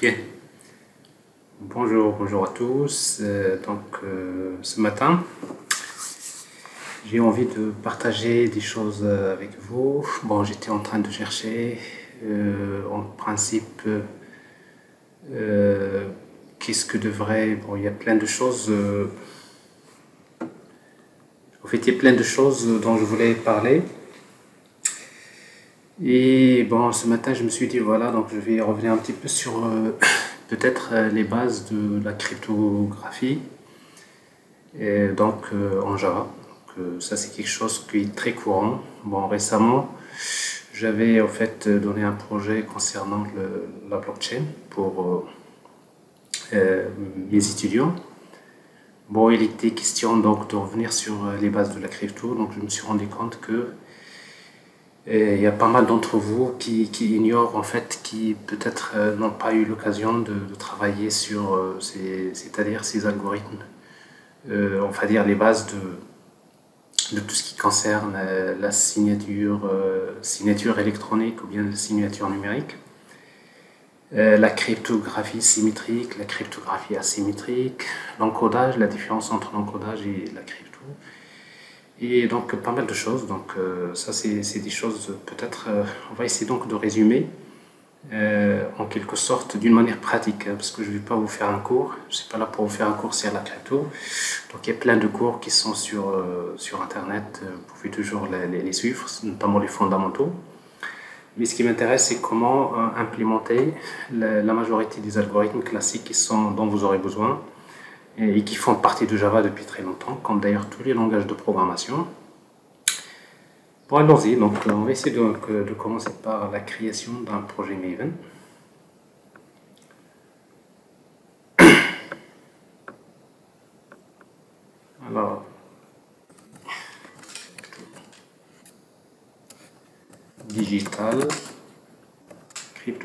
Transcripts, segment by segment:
Bien. Bonjour à tous. Ce matin, j'ai envie de partager des choses avec vous. Bon, j'étais en train de chercher, en principe, qu'est-ce que devrait... Bon, il y a plein de choses... en fait, il y a plein de choses dont je voulais parler. Et bon, ce matin, je me suis dit, voilà, donc je vais revenir un petit peu sur peut-être les bases de la cryptographie, et donc en Java. Donc, ça, c'est quelque chose qui est très courant. Bon, récemment, j'avais en fait donné un projet concernant la blockchain pour mes étudiants. Bon, il était question donc de revenir sur les bases de la crypto, donc je me suis rendu compte que il y a pas mal d'entre vous qui ignorent en fait, qui peut-être n'ont pas eu l'occasion de travailler sur, c'est-à-dire ces algorithmes, on va dire les bases de tout ce qui concerne la signature électronique ou bien la signature numérique, la cryptographie symétrique, la cryptographie asymétrique, l'encodage, la différence entre l'encodage et la crypto. Et donc pas mal de choses, donc ça c'est des choses peut-être, on va essayer donc de résumer en quelque sorte d'une manière pratique, hein, parce que je ne vais pas vous faire un cours, je ne suis pas là pour vous faire un cours sur la crypto, donc il y a plein de cours qui sont sur internet, vous pouvez toujours les suivre, notamment les fondamentaux. Mais ce qui m'intéresse, c'est comment implémenter la majorité des algorithmes classiques dont vous aurez besoin et qui font partie de Java depuis très longtemps, comme d'ailleurs tous les langages de programmation. Bon, allons-y. Donc, on va essayer de commencer par la création d'un projet Maven. Alors, digital crypto.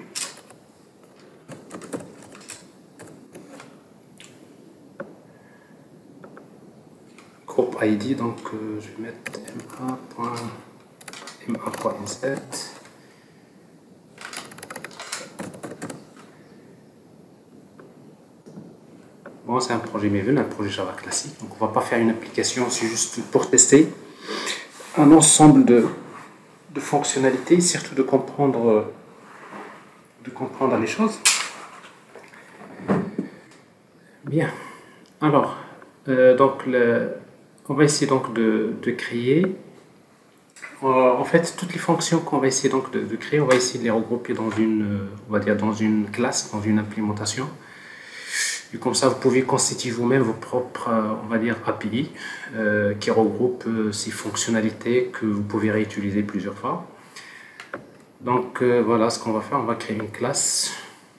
Groupe ID, donc je vais mettre ma.inset. Bon, c'est un projet Maven, un projet Java classique. Donc, on ne va pas faire une application, c'est juste pour tester un ensemble de fonctionnalités, surtout de comprendre les choses. Bien. Alors, donc, on va essayer donc de créer. En fait, toutes les fonctions qu'on va essayer donc de créer, on va essayer de les regrouper dans on va dire dans une classe, dans une implémentation. Et comme ça, vous pouvez constituer vous-même vos propres, on va dire, API qui regroupent ces fonctionnalités que vous pouvez réutiliser plusieurs fois. Donc voilà ce qu'on va faire, on va créer une classe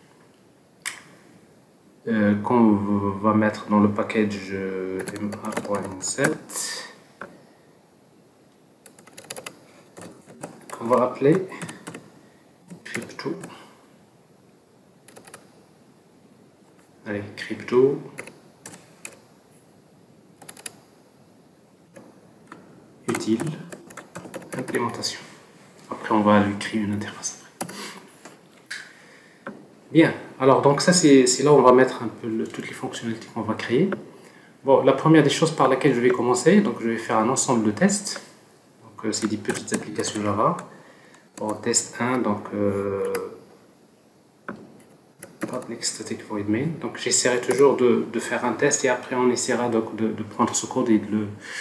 qu'on va mettre dans le package ma.inset, qu'on va appeler crypto. Allez, crypto utile implémentation. Après, on va lui créer une interface. Bien, alors donc ça c'est là où on va mettre un peu toutes les fonctionnalités qu'on va créer. Bon, la première des choses par laquelle je vais commencer, donc je vais faire un ensemble de tests. Donc c'est des petites applications Java. Bon, test 1, donc public static void main. Donc j'essaierai toujours de faire un test et après on essaiera donc de prendre ce code et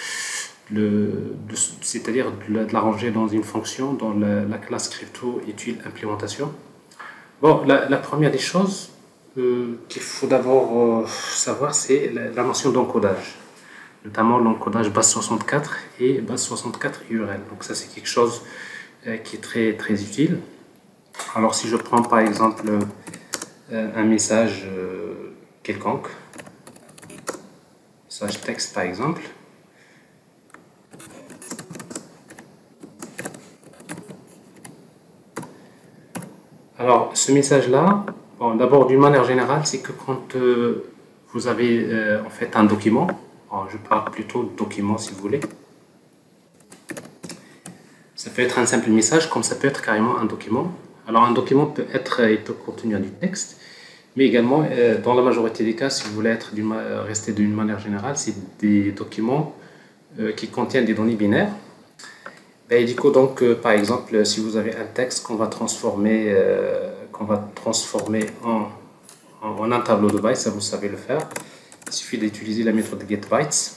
c'est-à-dire de l'arranger dans une fonction dans la classe crypto utile implémentation. Bon, la première des choses qu'il faut d'abord savoir, c'est la notion d'encodage, notamment l'encodage base 64 et base 64 URL. Donc ça c'est quelque chose qui est très très utile. Alors si je prends par exemple un message quelconque, message texte par exemple, alors ce message là, bon, d'abord d'une manière générale, c'est que quand vous avez en fait un document, alors, je parle plutôt de document si vous voulez, ça peut être un simple message comme ça peut être carrément un document. Alors un document peut contenir du texte, Mais également, dans la majorité des cas, si vous voulez rester d'une manière générale, c'est des documents qui contiennent des données binaires. Et du coup, donc, par exemple, si vous avez un texte qu'on va transformer en un tableau de bytes, ça vous savez le faire. Il suffit d'utiliser la méthode getBytes.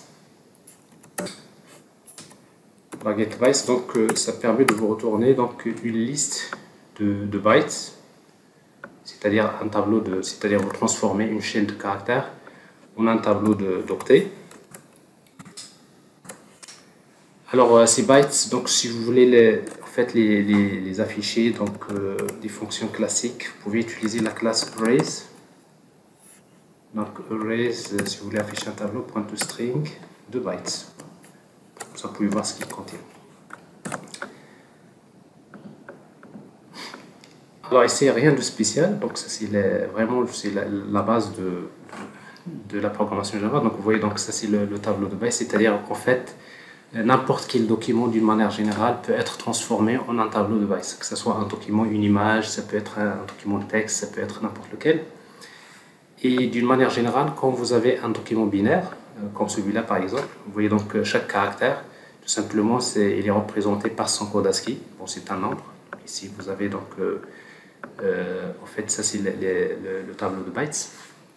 La getBytes, donc, ça permet de vous retourner donc une liste de bytes, c'est-à-dire c'est-à-dire vous transformez une chaîne de caractères en un tableau d'octets. Alors ces bytes, donc si vous voulez les afficher, donc des fonctions classiques, vous pouvez utiliser la classe arrays. Donc arrays, si vous voulez afficher un tableau, .toString de bytes. Comme ça, vous pouvez voir ce qu'il contient. Alors ici, rien de spécial, donc ça c'est vraiment la base de la programmation Java. Donc vous voyez, donc ça c'est le tableau de bytes, c'est-à-dire en fait n'importe quel document d'une manière générale peut être transformé en un tableau de bytes, que ce soit un document, une image, ça peut être un document de texte, ça peut être n'importe lequel. Et d'une manière générale, quand vous avez un document binaire, comme celui-là par exemple, vous voyez donc chaque caractère, tout simplement, il est représenté par son code ASCII. Bon, c'est un nombre. Ici, vous avez donc, en fait, ça c'est le tableau de bytes.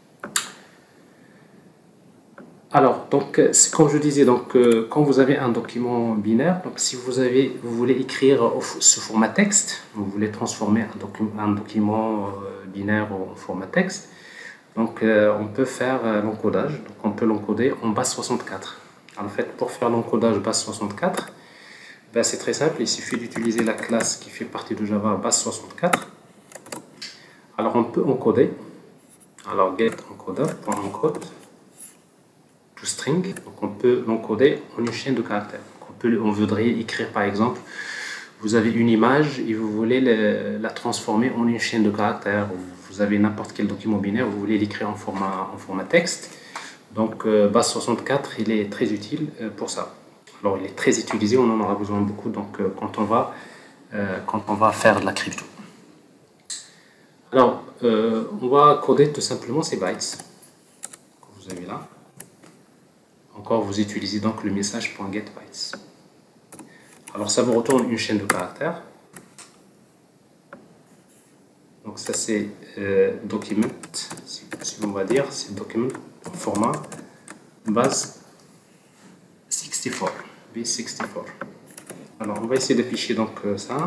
Alors, donc, comme je disais, donc, quand vous avez un document binaire, donc si vous voulez écrire sous format texte, vous voulez transformer un document binaire en format texte, donc on peut faire l'encodage. Donc, on peut l'encoder en base 64. En fait, pour faire l'encodage base 64, ben, c'est très simple. Il suffit d'utiliser la classe qui fait partie de Java base 64. Alors, on peut encoder. Alors, getEncoder.encode string, donc on peut l'encoder en une chaîne de caractères. On voudrait écrire par exemple, vous avez une image et vous voulez la transformer en une chaîne de caractères. Vous avez n'importe quel document binaire, vous voulez l'écrire en format texte. Donc base 64, il est très utile pour ça. Alors il est très utilisé, on en aura besoin beaucoup donc quand on va faire de la crypto. Alors on va coder tout simplement ces bytes que vous avez là. Encore, vous utilisez donc le message .getBytes. Alors, ça vous retourne une chaîne de caractères. Donc, ça, c'est document, si on va dire, c'est document en format base 64, B64. Alors, on va essayer d'afficher donc ça.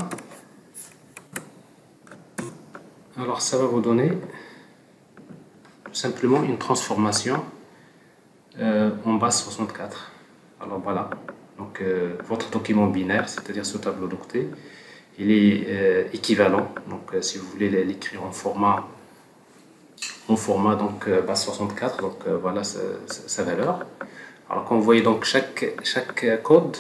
Alors, ça va vous donner tout simplement une transformation en base 64. Alors voilà, donc votre document binaire, c'est-à-dire ce tableau d'octets, il est équivalent. Donc si vous voulez l'écrire en format donc base 64, donc voilà sa valeur. Alors quand vous voyez donc chaque code,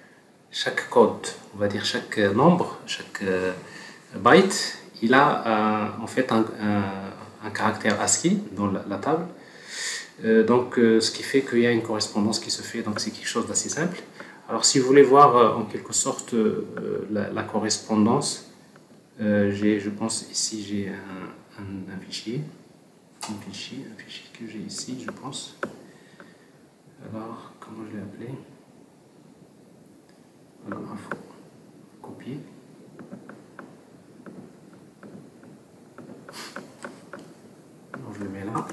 on va dire chaque nombre, chaque byte, il a en fait un caractère ASCII dans la table. Donc, ce qui fait qu'il y a une correspondance qui se fait, donc c'est quelque chose d'assez simple. Alors, si vous voulez voir en quelque sorte la correspondance, je pense ici j'ai un fichier que j'ai ici, je pense. Alors, comment je l'ai appelé? Alors, il faut copier. Alors, je le mets là.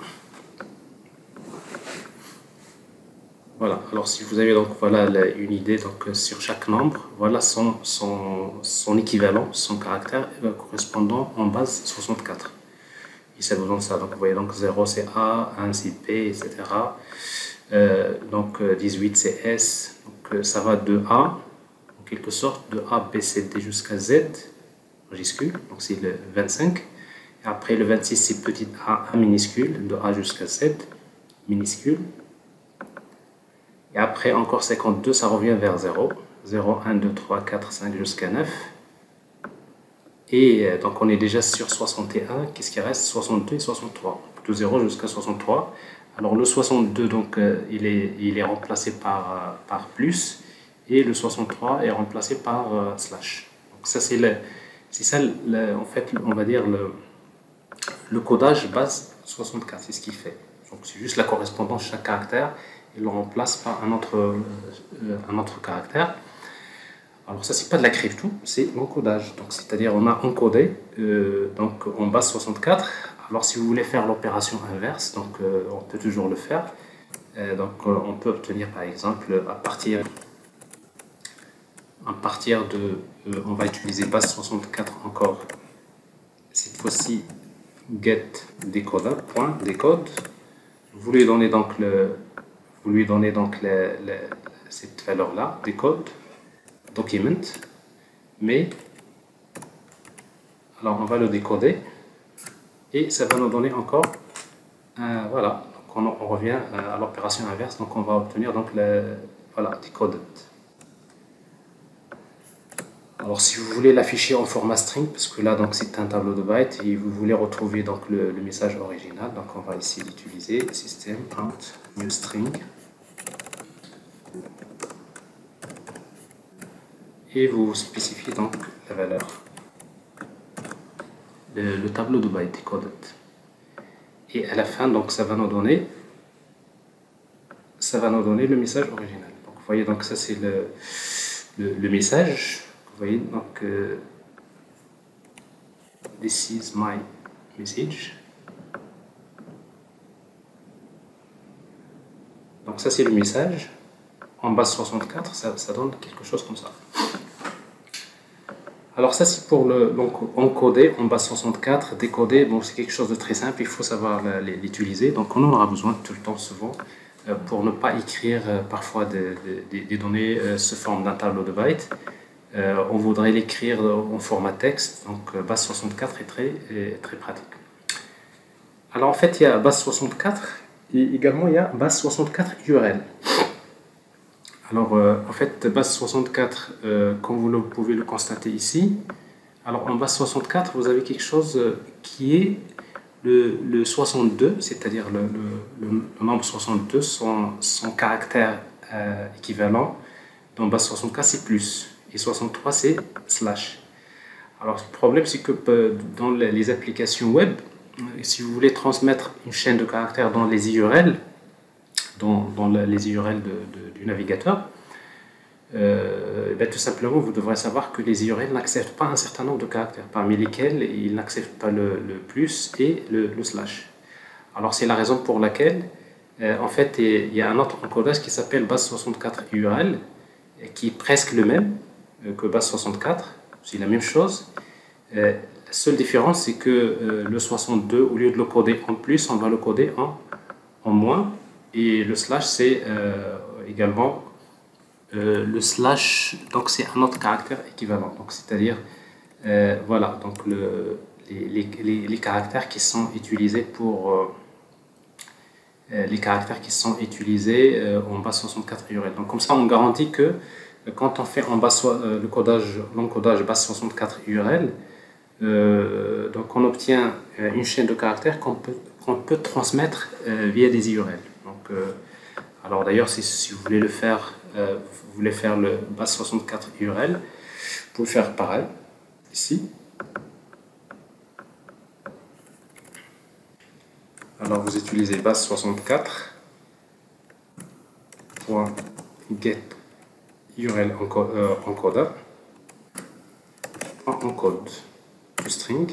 Voilà, alors si vous avez donc voilà une idée donc sur chaque nombre, voilà son équivalent, son caractère correspondant en base 64. Et ça vous donne ça. Donc vous voyez donc 0 c'est A, 1 c'est B, etc. Donc 18 c'est S. Donc ça va de A, en quelque sorte, de A, B, C, D jusqu'à Z, majuscule, donc c'est le 25. Et après le 26 c'est petit a minuscule, de A jusqu'à Z, minuscule. Et après, encore 52, ça revient vers 0. 0, 1, 2, 3, 4, 5 jusqu'à 9. Et donc, on est déjà sur 61. Qu'est-ce qui reste? 62 et 63. De 0 jusqu'à 63. Alors, le 62, donc, il est remplacé par plus. Et le 63 est remplacé par slash. Donc, ça, c'est ça, en fait, on va dire, le codage base 64, c'est ce qu'il fait. Donc c'est juste la correspondance de chaque caractère, et le remplace par un autre caractère. Alors ça, c'est pas de la crypto, c'est l'encodage. Donc c'est-à-dire on a encodé donc en base 64. Alors si vous voulez faire l'opération inverse, donc on peut toujours le faire. On peut obtenir par exemple à partir de on va utiliser base 64 encore. Cette fois-ci get decoder point decode. Vous lui donnez donc cette valeur là decode document, mais alors on va le décoder et ça va nous donner encore voilà, donc on revient à l'opération inverse, donc on va obtenir donc voilà, decoded. Alors si vous voulez l'afficher en format string, parce que là donc c'est un tableau de bytes et vous voulez retrouver donc le message original, donc on va ici l'utiliser system.newString et vous spécifiez donc la valeur, le tableau de byte decoded. Et à la fin, donc ça va nous donner le message original. Donc vous voyez, donc ça c'est le message. Vous voyez, donc this is my message. Donc ça c'est le message. En base 64, ça donne quelque chose comme ça. Alors ça c'est pour encoder en base 64, décoder, bon c'est quelque chose de très simple, il faut savoir l'utiliser, donc on en aura besoin tout le temps souvent pour ne pas écrire parfois des données sous forme d'un tableau de bytes. On voudrait l'écrire en format texte, donc base 64 est très pratique. Alors en fait il y a base 64 et également il y a base 64 URL. Alors, en fait, base 64, comme vous pouvez le constater ici, alors en base 64, vous avez quelque chose qui est le 62, c'est-à-dire le nombre 62, son caractère équivalent. Dans base 64, c'est plus, et 63, c'est slash. Alors, le problème, c'est que dans les applications web, si vous voulez transmettre une chaîne de caractères dans les URL, dans les URL du navigateur, tout simplement vous devrez savoir que les URL n'acceptent pas un certain nombre de caractères, parmi lesquels ils n'acceptent pas le plus et le slash. Alors c'est la raison pour laquelle en fait il y a un autre encodage qui s'appelle base 64 URL qui est presque le même que base 64, c'est la même chose. La seule différence c'est que le 62, au lieu de le coder en plus, on va le coder en moins. Et le slash, c'est également le slash, donc c'est un autre caractère équivalent. Donc c'est-à-dire, voilà, donc les caractères qui sont utilisés pour en base 64 URL. Donc comme ça, on garantit que quand on fait l'encodage base 64 URL, donc on obtient une chaîne de caractères qu'on peut transmettre via des URL. Donc, alors d'ailleurs, si vous voulez vous voulez faire le base 64 URL, vous pouvez faire pareil ici. Alors vous utilisez base 64 .get URL encoder encode string.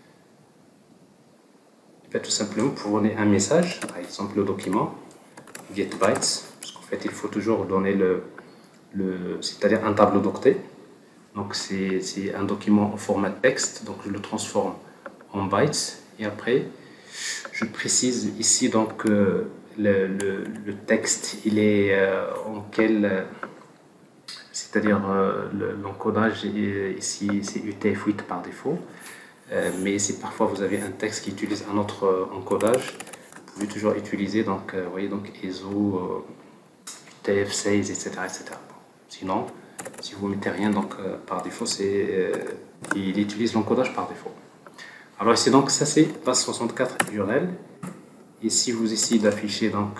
Tout simplement pour donner un message, par exemple le document get bytes, parce qu'en fait il faut toujours donner c'est-à-dire un tableau d'octet. Donc c'est un document en format texte, donc je le transforme en bytes et après je précise ici donc le texte il est en quel, c'est-à-dire l'encodage ici c'est UTF-8 par défaut. Mais si parfois vous avez un texte qui utilise un autre encodage, vous pouvez toujours utiliser donc, vous voyez, donc ESO, UTF-16, etc., etc. Sinon, si vous ne mettez rien, donc par défaut, il utilise l'encodage par défaut. Alors ici, donc ça c'est base 64 URL. Et si vous essayez d'afficher, donc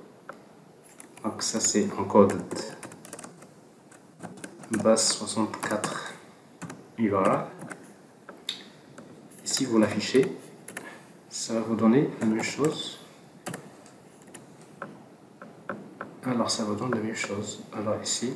ça c'est encoded base 64 URL. Si vous l'affichez, ça va vous donner la même chose. Alors ça vous donne la même chose. Alors ici,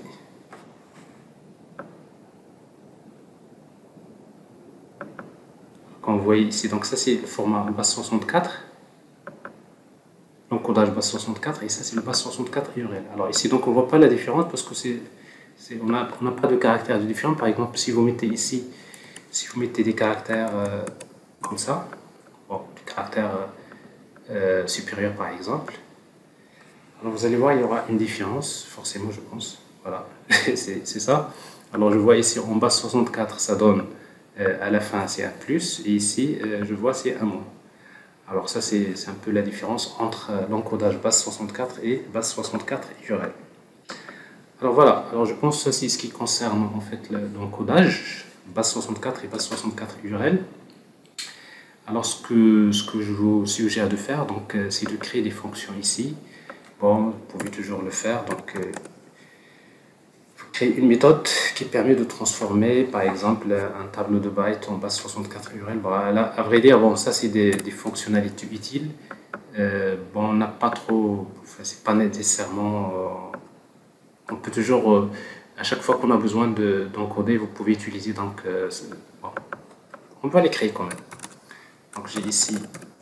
comme vous voyez ici, donc ça c'est le format base64, l'encodage base64, et ça c'est le base64 URL. Alors ici, donc on voit pas la différence parce que on n'a pas de caractères différents. Par exemple, si vous mettez ici, si vous mettez des caractères comme ça, bon, des caractères supérieurs par exemple, alors vous allez voir, il y aura une différence, forcément je pense, voilà, c'est ça. Alors je vois ici en base 64, ça donne à la fin c'est un plus, et ici je vois c'est un moins. Alors ça c'est un peu la différence entre l'encodage base 64 et base 64 URL. Alors voilà, alors je pense que c'est ce qui concerne en fait l'encodage base 64 et base 64 URL. Alors ce que je vous suggère de faire, donc c'est de créer des fonctions ici. Bon, vous pouvez toujours le faire. Donc, vous créez une méthode qui permet de transformer, par exemple, un tableau de bytes en base 64 URL. Bon, là, à vrai dire, bon, ça c'est des fonctionnalités utiles. Bon, on n'a pas trop, enfin, c'est pas nécessairement. On peut toujours, à chaque fois qu'on a besoin d'encoder, vous pouvez utiliser. Donc, bon, on va les créer quand même. Donc, j'ai ici,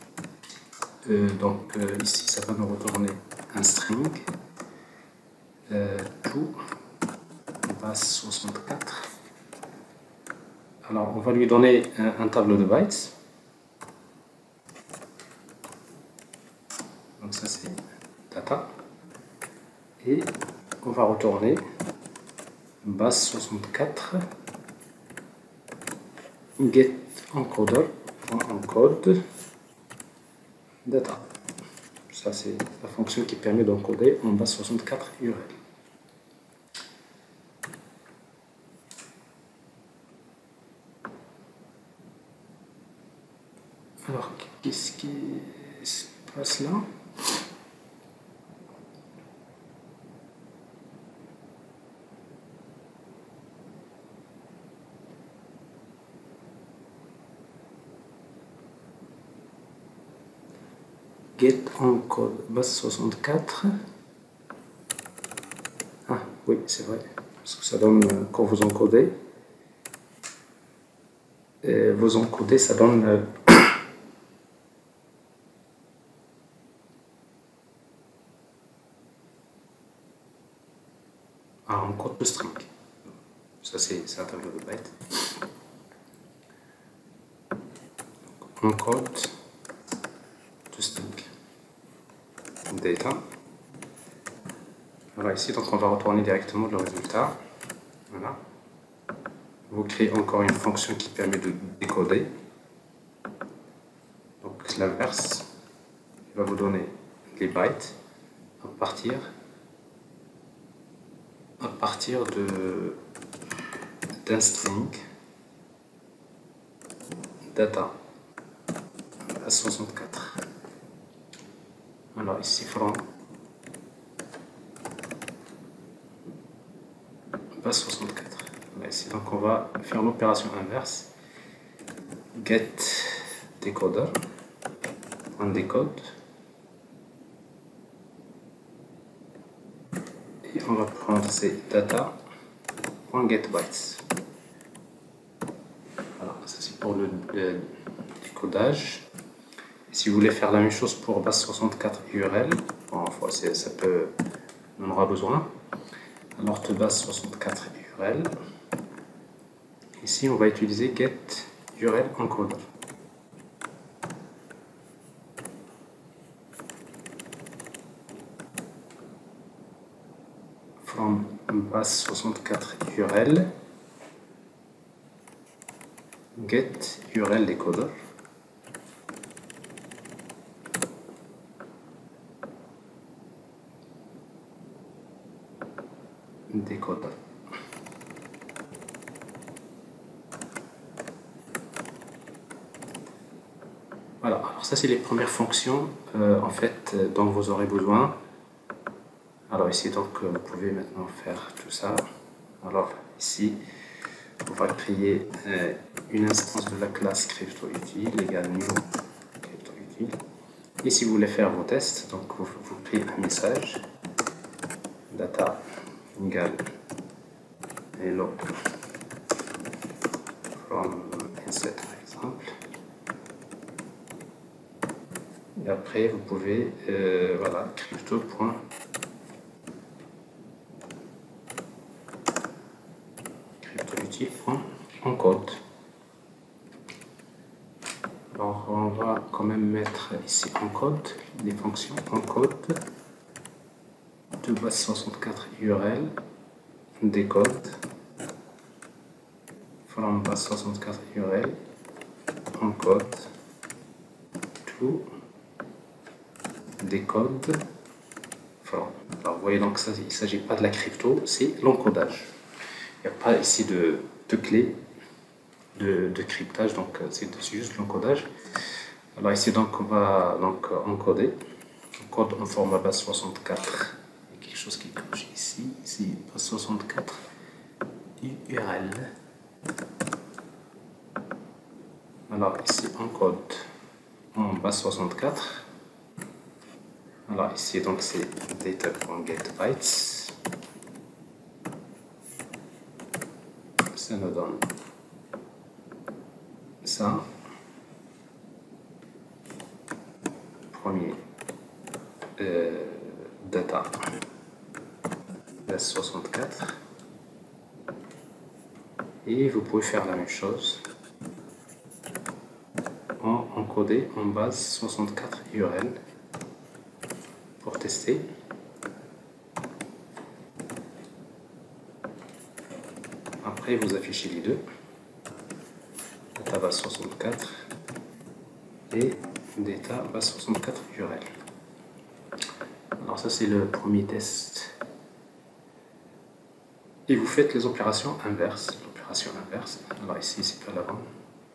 ici, ça va nous retourner un string to base 64. Alors on va lui donner un tableau de bytes. Donc ça c'est data. Et on va retourner base 64 get encoder encode data. Ça c'est la fonction qui permet d'encoder en base 64 URL. Alors, qu'est-ce qui se passe là? Get encode base 64. Ah oui, c'est vrai, parce que ça donne quand vous encodez. Vous encodez, ça donne un code de string. Ça c'est un tableau de bytes. Encode to string data. Voilà, ici donc on va retourner directement le résultat. Voilà. Vous créez encore une fonction qui permet de décoder. Donc l'inverse, il va vous donner les bytes à partir d'un string data à 64. Alors ici from base 64. Ici donc on va faire l'opération inverse, get decoder on décode, et on va prendre ces data.getBytes. Voilà, ça c'est pour le décodage. Et si vous voulez faire la même chose pour base 64 URL, bon, ça peut, on en aura besoin. Alors de base 64 URL, ici on va utiliser get URL encoder. From base 64 URL get URL decoder. Décoder. Voilà, alors ça c'est les premières fonctions en fait dont vous aurez besoin. Alors ici donc vous pouvez maintenant faire tout ça. Alors ici on va créer une instance de la classe CryptoUtil égale new CryptoUtil. 000. Et si vous voulez faire vos tests, donc vous créez un message data égale hello from inset par exemple. Et après vous pouvez voilà, cryptoutil.encode. Alors on va quand même mettre ici encode, les fonctions encode de base 64 URL, décode from base 64 URL, encode to décode from. Alors vous voyez donc ça, il ne s'agit pas de la crypto, c'est l'encodage. Il n'y a pas ici de clé de cryptage, donc c'est juste l'encodage. Alors ici donc on va donc encoder, on code en format base 64. Il y a quelque chose qui cloche ici base 64 URL. Alors ici on code en base 64. Alors ici donc c'est data.getBytes. Ça nous donne ça. Premier data base 64. Et vous pouvez faire la même chose en encoder en base 64 URL pour tester. Après vous affichez les deux, data base 64 et data base 64 URL. Alors ça c'est le premier test. Et vous faites les opérations inverses. L'opération inverse. Alors ici c'est pas la bonne.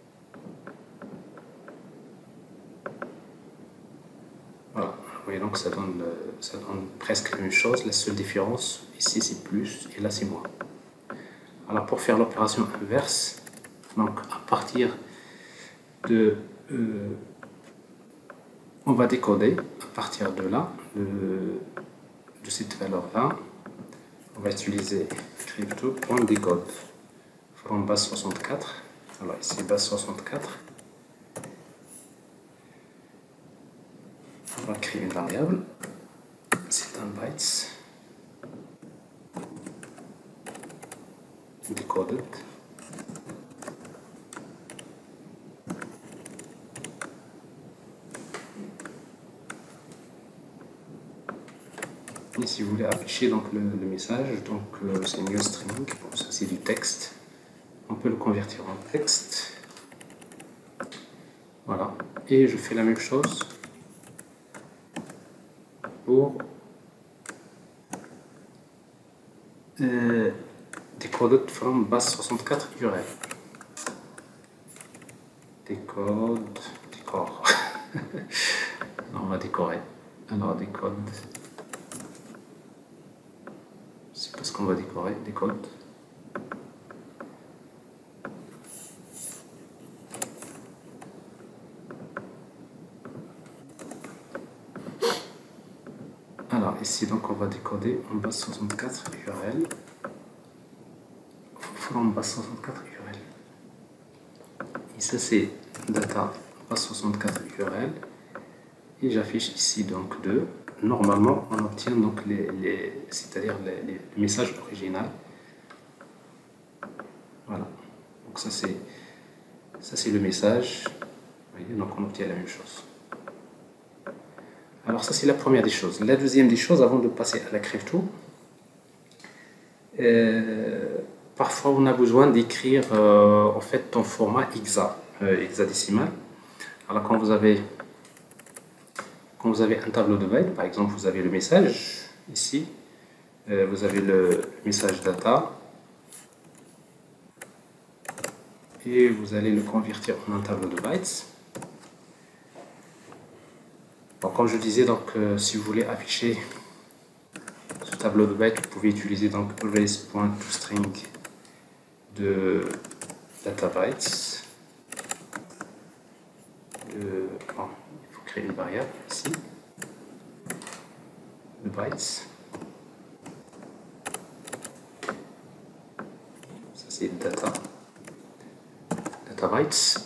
Voilà. Vous voyez donc ça donne presque la même chose. La seule différence ici c'est plus et là c'est moins. Alors pour faire l'opération inverse, donc à partir de on va décoder à partir de là, de cette valeur là, on va utiliser crypto.decode from base 64. Alors ici base 64, on va créer une variable, c'est un bytes decoded. Et si vous voulez afficher donc le message, donc c'est new string, bon, ça c'est du texte, on peut le convertir en texte. Voilà, et je fais la même chose pour decoded from base 64 URL. Décor. On va décorer. Alors décode. C'est parce qu'on va décorer, décode. Alors ici donc on va décoder en base 64 URL. From base 64 URL. Et ça c'est data base 64 URL. Et j'affiche ici donc 2. Normalement on obtient donc c'est-à-dire les messages originaux. Voilà. Donc ça c'est le message. Vous voyez, donc on obtient la même chose. Alors ça c'est la première des choses. La deuxième des choses, avant de passer à la crypto, parfois on a besoin d'écrire en fait en format hexadécimal. Alors quand vous avez un tableau de bytes, par exemple vous avez le message ici, vous avez le message data et vous allez le convertir en un tableau de bytes. Donc, comme je disais, donc, si vous voulez afficher ce tableau de bytes, vous pouvez utiliser donc arrays.toString de data bytes. Il faut créer une variable ici, de bytes. Ça c'est data bytes.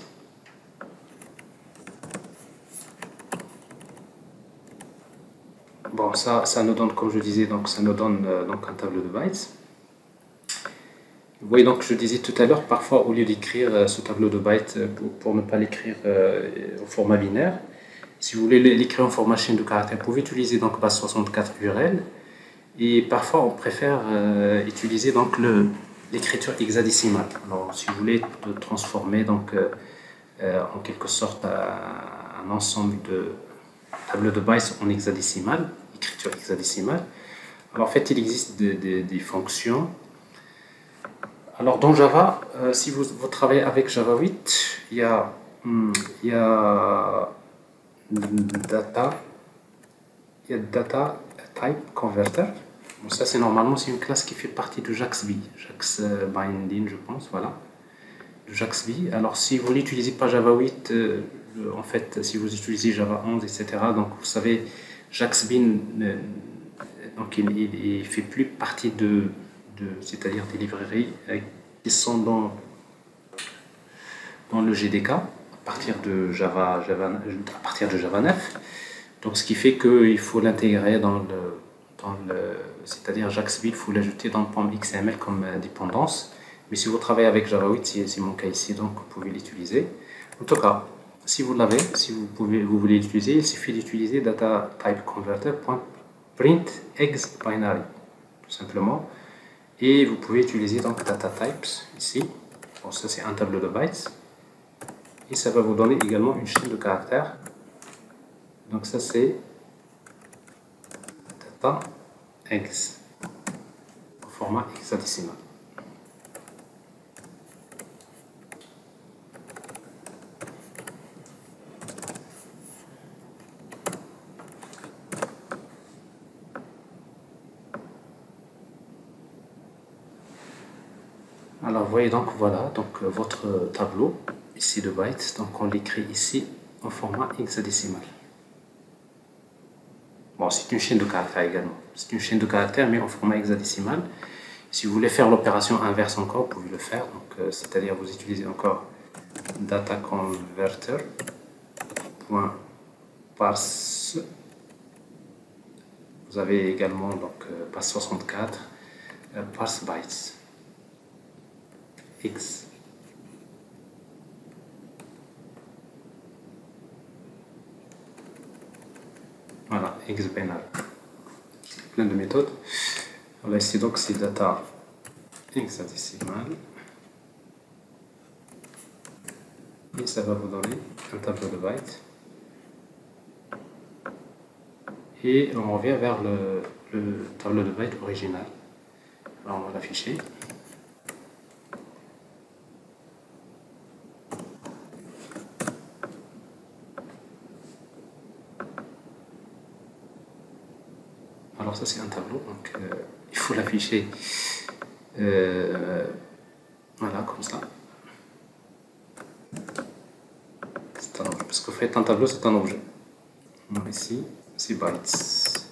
Bon, ça nous donne, comme je disais, donc ça nous donne donc un tableau de bytes. Vous voyez, donc je disais tout à l'heure, parfois au lieu d'écrire ce tableau de bytes pour ne pas l'écrire au format binaire, si vous voulez l'écrire en format chaîne de caractères, vous pouvez utiliser donc base 64 URL. Et parfois on préfère utiliser donc l'écriture hexadécimale. Alors si vous voulez transformer donc en quelque sorte un ensemble de tableaux de bytes en hexadécimale, écriture hexadécimale, alors en fait il existe des fonctions. Alors dans Java, si vous travaillez avec Java 8, il y a data type converter. Bon, ça c'est normalement une classe qui fait partie de JAXB, JAX binding je pense, voilà, de JAXB. Alors si vous n'utilisez pas Java 8, en fait si vous utilisez Java 11, etc., donc vous savez JAXB donc il fait plus partie c'est-à-dire des librairies qui sont dans le GDK à partir de Java 9. Donc ce qui fait qu'il faut l'intégrer c'est-à-dire JAXB, il faut l'ajouter dans POM XML comme dépendance. Mais si vous travaillez avec Java 8, c'est mon cas ici, donc vous pouvez l'utiliser. En tout cas, si vous l'avez, si vous voulez l'utiliser, il suffit d'utiliser data type converter.print ex binary, tout simplement. Et vous pouvez utiliser donc data types ici. Bon, ça c'est un tableau de bytes. Et ça va vous donner également une chaîne de caractères. Donc ça c'est data ex au format hexadécimal. Alors vous voyez donc voilà donc votre tableau ici de bytes, donc on l'écrit ici en format hexadécimal. Bon, c'est une chaîne de caractères également. C'est une chaîne de caractères mais en format hexadécimal. Si vous voulez faire l'opération inverse encore, vous pouvez le faire. Donc c'est-à-dire vous utilisez encore data converter.parse. Vous avez également donc parse 64 parse bytes x. Voilà, x binary. Plein de méthodes. Voilà, ici donc c'est data hexadécimal. Et ça va vous donner un tableau de bytes. Et on revient vers le tableau de bytes original. Alors on va l'afficher. Alors ça c'est un tableau, donc il faut l'afficher voilà comme ça. C'est un objet, parce qu'en fait un tableau c'est un objet. Donc ici c'est bytes.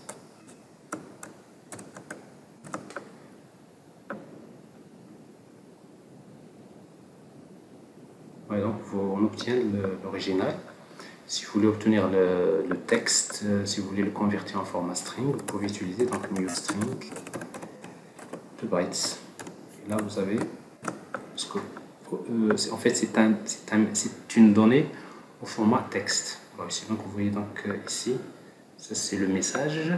Ouais, donc on obtient l'original. Si vous voulez obtenir le texte, si vous voulez le convertir en format string, vous pouvez utiliser donc new string de bytes. Et là vous avez, parce que en fait c'est une donnée au format texte. Alors ici donc vous voyez donc ici, ça c'est le message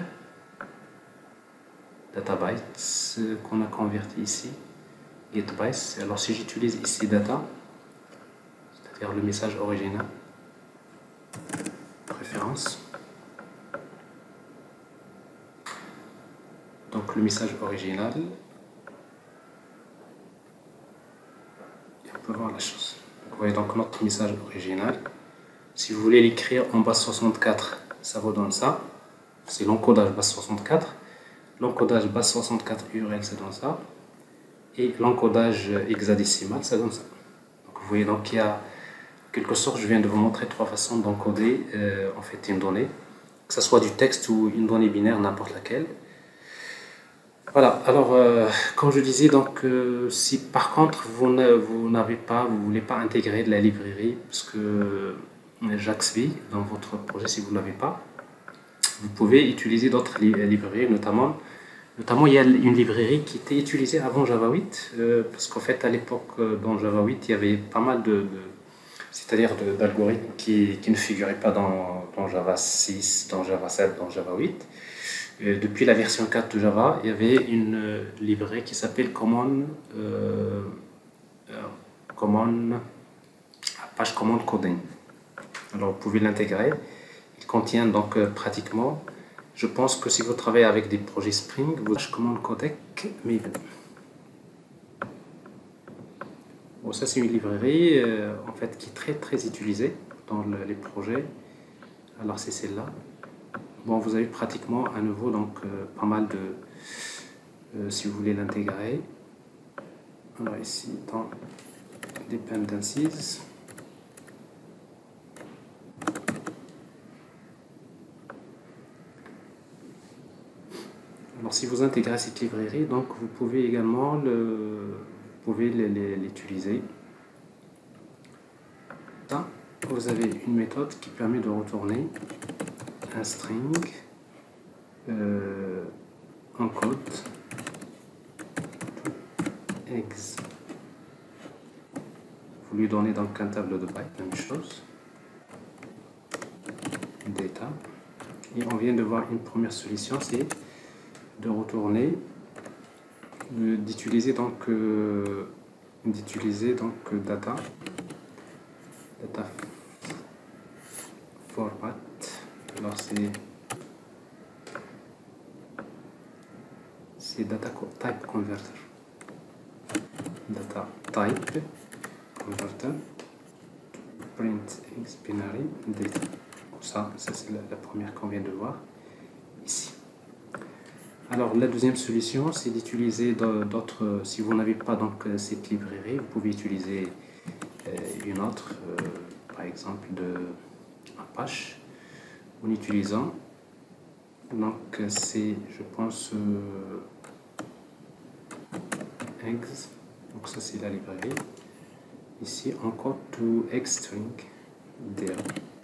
data bytes qu'on a converti ici, get bytes. Alors si j'utilise ici data, c'est-à-dire le message original, préférence. Donc le message original, et on peut voir la chose. Donc, vous voyez donc notre message original. Si vous voulez l'écrire en base 64, ça vous donne ça. C'est l'encodage base 64. L'encodage base 64 URL, ça donne ça. Et l'encodage hexadécimal, ça donne ça. Donc vous voyez donc il y a quelque sorte, je viens de vous montrer trois façons d'encoder en fait une donnée, que ce soit du texte ou une donnée binaire, n'importe laquelle. Voilà, alors comme je disais, donc si par contre vous n'avez pas, vous voulez pas intégrer de la librairie, parce que JAXB dans votre projet, si vous ne l'avez pas, vous pouvez utiliser d'autres librairies, notamment il y a une librairie qui était utilisée avant Java 8, parce qu'en fait à l'époque dans Java 8 il y avait pas mal c'est-à-dire d'algorithmes qui ne figuraient pas dans Java 6, dans Java 7, dans Java 8. Depuis la version 4 de Java, il y avait une librairie qui s'appelle Apache Common Coding. Alors vous pouvez l'intégrer. Il contient donc pratiquement, je pense que si vous travaillez avec des projets Spring, vous Apache Common Codec Maven. Bon, ça c'est une librairie en fait qui est très très utilisée dans les projets. Alors c'est celle-là. Bon, vous avez pratiquement à nouveau donc pas mal de si vous voulez l'intégrer. Alors ici dans Dependencies. Alors si vous intégrez cette librairie, donc vous pouvez également l'utiliser. Là, vous avez une méthode qui permet de retourner un string en code eggs. Vous lui donnez donc un tableau de bytes, la même chose. Data. Et on vient de voir une première solution, c'est de retourner, d'utiliser donc data format. Alors c'est data type converter. Data type converter print x binary data. Ça c'est la première qu'on vient de voir ici. Alors la deuxième solution, c'est d'utiliser d'autres. Si vous n'avez pas donc cette librairie, vous pouvez utiliser une autre, par exemple de Apache, en utilisant. Donc c'est, je pense, eggs. Donc ça c'est la librairie. Ici encore to xstring there.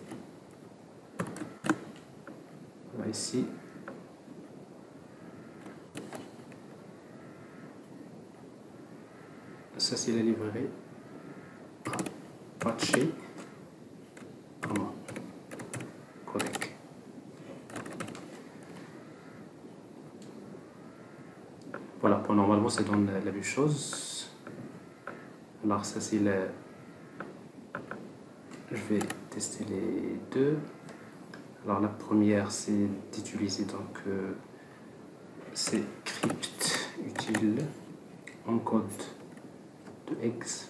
Voilà, ici. Ça c'est la librairie Apache codec. Voilà, pour normalement ça donne la même chose. Alors ça c'est la... Je vais tester les deux. Alors la première c'est d'utiliser donc c'est crypt utile en code de eggs.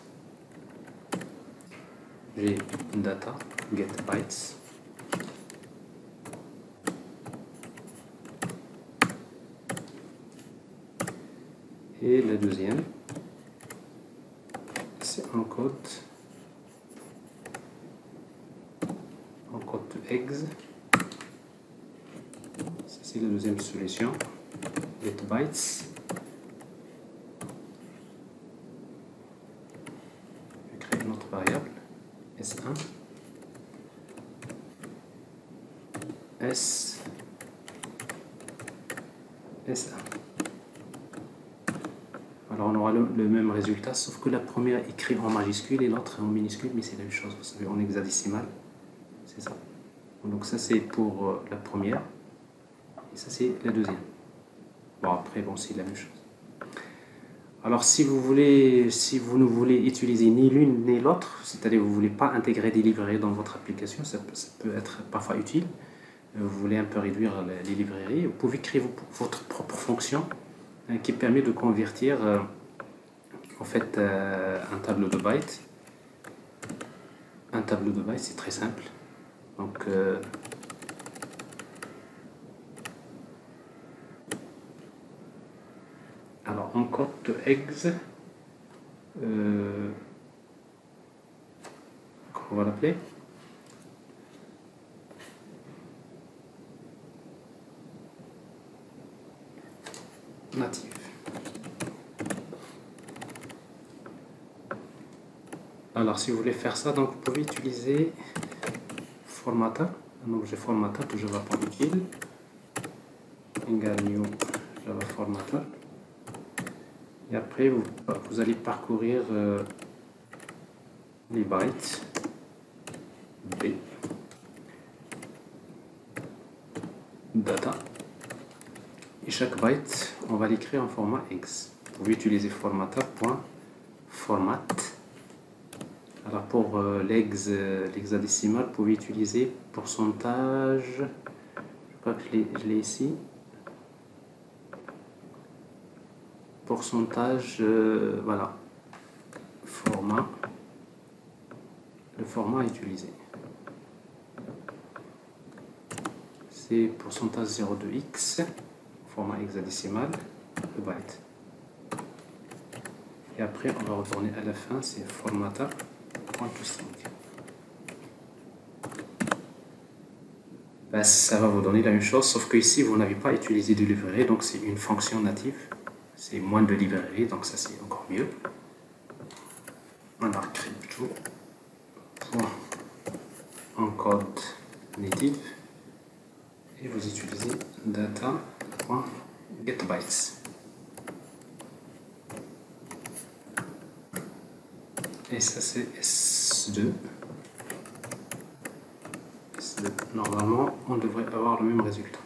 J'ai data get bytes. Et la deuxième, c'est un code de eggs. Ça, c'est la deuxième solution. Get bytes. Je vais créer une autre variable. S1. S1. Alors on aura le même résultat, sauf que la première est écrite en majuscule et l'autre en minuscule, mais c'est la même chose, vous savez, en hexadécimal. C'est ça. Donc ça c'est pour la première, et ça c'est la deuxième. Bon après, bon c'est la même chose. Alors si vous ne voulez utiliser ni l'une ni l'autre, c'est-à-dire vous ne voulez pas intégrer des librairies dans votre application, ça peut être parfois utile. Vous voulez un peu réduire les librairies, vous pouvez créer votre propre fonction qui permet de convertir en fait un tableau de bytes. Un tableau de bytes, c'est très simple. Donc alors en code de eggs, comment on va l'appeler. Native. Alors si vous voulez faire ça, donc vous pouvez utiliser formatter, un objet formatter que je vais prendre utile, égale new java formatter. Et après vous allez parcourir les bytes b data. Et chaque byte, on va l'écrire en format X. Vous pouvez utiliser formatter.format. Alors pour l'hexadécimal, vous pouvez utiliser pourcentage. Je crois que je l'ai ici. Pourcentage, voilà. Format. Le format utilisé. C'est pourcentage 0,2x. Format hexadécimal, le byte. Et après, on va retourner à la fin, c'est formatter.toString. Ben, ça va vous donner la même chose, sauf que ici, vous n'avez pas utilisé de librairie, donc c'est une fonction native. C'est moins de librairie, donc ça c'est encore mieux. Alors, crypto.encode native. Et vous utilisez data.getBytes. Et ça c'est S2. Normalement, on devrait avoir le même résultat.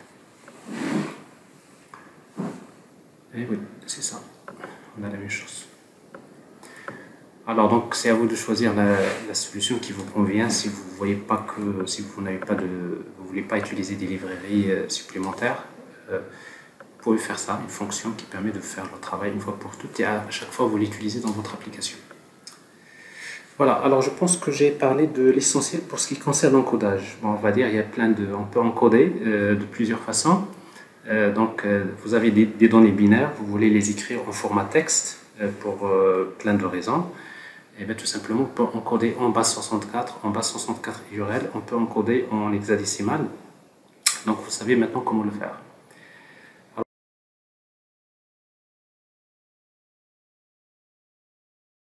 Et oui, c'est ça. On a la même chose. Alors donc c'est à vous de choisir la solution qui vous convient. Si vous voyez pas que, si vous n'avez pas vous voulez pas utiliser des librairies supplémentaires, vous pouvez faire ça, une fonction qui permet de faire le travail une fois pour toutes et à chaque fois vous l'utilisez dans votre application. Voilà, alors je pense que j'ai parlé de l'essentiel pour ce qui concerne l'encodage. Bon, on va dire il y a on peut encoder de plusieurs façons. Vous avez des données binaires, vous voulez les écrire en format texte pour plein de raisons. Et bien tout simplement, on peut encoder en base 64, en base 64 URL, on peut encoder en hexadécimal. Donc vous savez maintenant comment le faire.